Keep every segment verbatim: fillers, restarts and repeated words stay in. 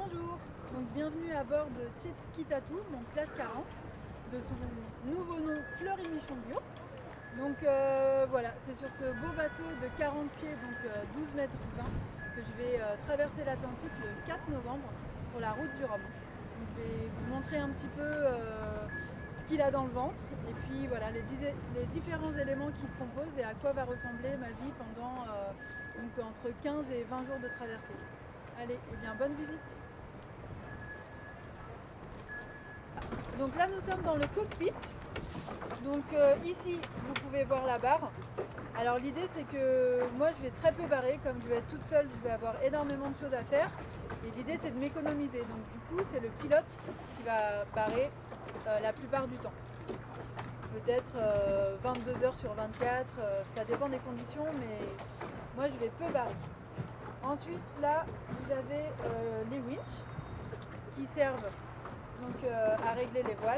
Bonjour, donc bienvenue à bord de Tchekitatu, mon classe quarante, de son nouveau nom Fleury Michon Bio. Donc euh, voilà, c'est sur ce beau bateau de quarante pieds, donc euh, douze mètres vingt, que je vais euh, traverser l'Atlantique le quatre novembre pour la route du Rhum. Donc, je vais vous montrer un petit peu euh, ce qu'il a dans le ventre et puis voilà les, les différents éléments qu'il compose et à quoi va ressembler ma vie pendant euh, donc, entre quinze et vingt jours de traversée. Allez, et bien bonne visite. Donc là nous sommes dans le cockpit. Donc euh, ici vous pouvez voir la barre. Alors l'idée c'est que moi je vais très peu barrer, comme je vais être toute seule, je vais avoir énormément de choses à faire. Et l'idée c'est de m'économiser. Donc du coup c'est le pilote qui va barrer euh, la plupart du temps. Peut-être euh, vingt-deux heures sur vingt-quatre, euh, ça dépend des conditions, mais moi je vais peu barrer. Ensuite là vous avez euh, les winches qui servent donc, euh, à régler les voiles.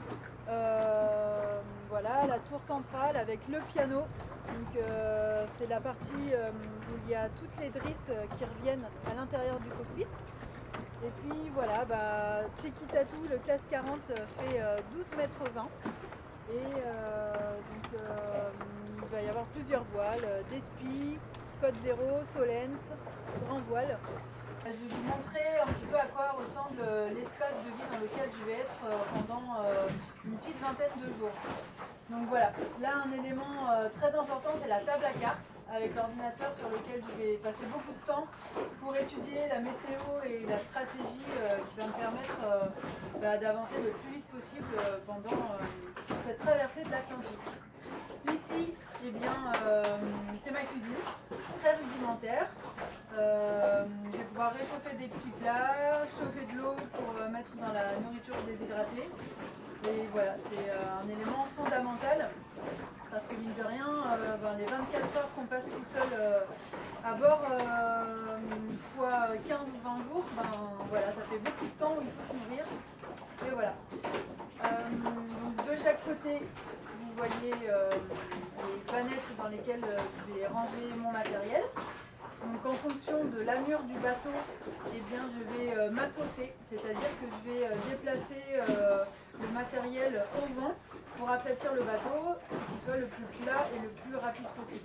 Euh, voilà la tour centrale avec le piano. Donc euh, c'est la partie euh, où il y a toutes les drisses qui reviennent à l'intérieur du cockpit. Et puis voilà, bah, Tchekitatu, le classe quarante fait euh, douze mètres vingt. Et euh, donc euh, il va y avoir plusieurs voiles, des spies, Code zéro, Solent, grand voile. Je vais vous montrer un petit peu à quoi ressemble l'espace de vie dans lequel je vais être pendant une petite vingtaine de jours. Donc voilà, là un élément très important c'est la table à cartes avec l'ordinateur sur lequel je vais passer beaucoup de temps pour étudier la météo et la stratégie qui va me permettre bah, d'avancer le plus vite possible pendant cette traversée de l'Atlantique. Ici, eh bien, euh, c'est ma cuisine, très rudimentaire. Euh, je vais pouvoir réchauffer des petits plats, chauffer de l'eau pour euh, mettre dans la nourriture déshydratée. Et voilà, c'est euh, un élément fondamental parce que mine de rien, euh, ben, les vingt-quatre heures qu'on passe tout seul euh, à bord, euh, fois quinze ou vingt jours, ben, voilà, ça fait beaucoup de temps où il faut se nourrir. Et voilà. Euh, donc de chaque côté, vous voyez euh, les vanettes dans lesquelles je vais ranger mon matériel. Donc en fonction de l'allure du bateau, eh bien, je vais euh, matosser, c'est-à-dire que je vais euh, déplacer euh, le matériel au vent pour aplatir le bateau et qu'il soit le plus plat et le plus rapide possible.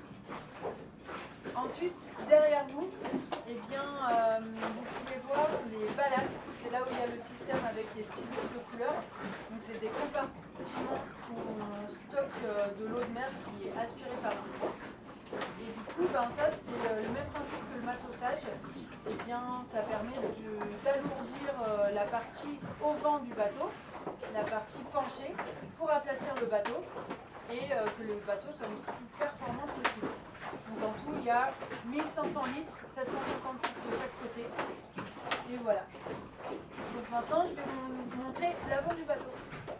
Ensuite, derrière vous, eh bien, euh, vous pouvez voir les ballasts. C'est là où il y a le système avec les petites boules de couleur. Donc c'est des compartiments où on stocke euh, de l'eau de mer qui est aspirée par un. Et du coup, ben, ça c'est euh, le même principe que le matossage. Eh bien, ça permet d'alourdir euh, la partie au vent du bateau, la partie penchée, pour aplatir le bateau et euh, que le bateau soit le plus performant possible. Donc en tout, il y a mille cinq cents litres, sept cent cinquante litres de chaque côté. Et voilà. Donc maintenant, je vais vous montrer l'avant du bateau.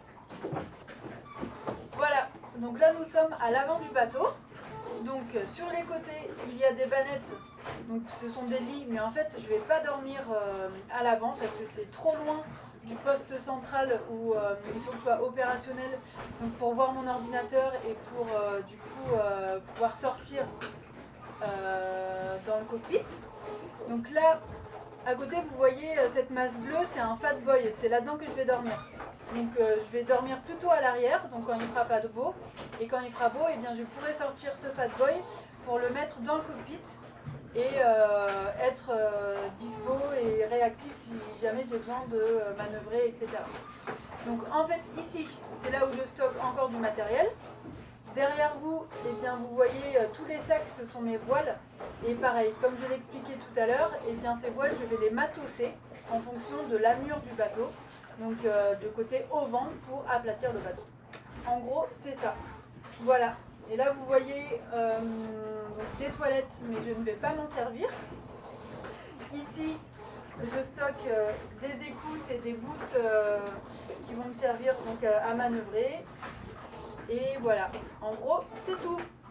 Voilà. Donc là, nous sommes à l'avant du bateau. Donc sur les côtés, il y a des bannettes. Donc ce sont des lits, mais en fait, je ne vais pas dormir euh, à l'avant parce que c'est trop loin du poste central où euh, il faut que je sois opérationnel donc pour voir mon ordinateur et pour euh, du coup euh, pouvoir sortir euh, dans le cockpit. Donc là, à côté, vous voyez euh, cette masse bleue, c'est un fat boy, c'est là-dedans que je vais dormir. Donc euh, je vais dormir plutôt à l'arrière, donc quand il ne fera pas de beau. Et quand il fera beau, eh bien, je pourrai sortir ce fat boy pour le mettre dans le cockpit et euh, être euh, dispo et réactif si jamais j'ai besoin de euh, manœuvrer, et cetera. Donc en fait ici, c'est là où je stocke encore du matériel. Derrière vous, eh bien, vous voyez euh, tous les sacs, ce sont mes voiles. Et pareil, comme je l'ai expliqué tout à l'heure, eh bien, ces voiles, je vais les matosser en fonction de l'allure du bateau. Donc euh, de côté au vent pour aplatir le bateau. En gros, c'est ça. Voilà. Et là, vous voyez euh, donc des toilettes, mais je ne vais pas m'en servir. Ici, je stocke euh, des écoutes et des bouts euh, qui vont me servir donc, euh, à manœuvrer. Et voilà. En gros, c'est tout.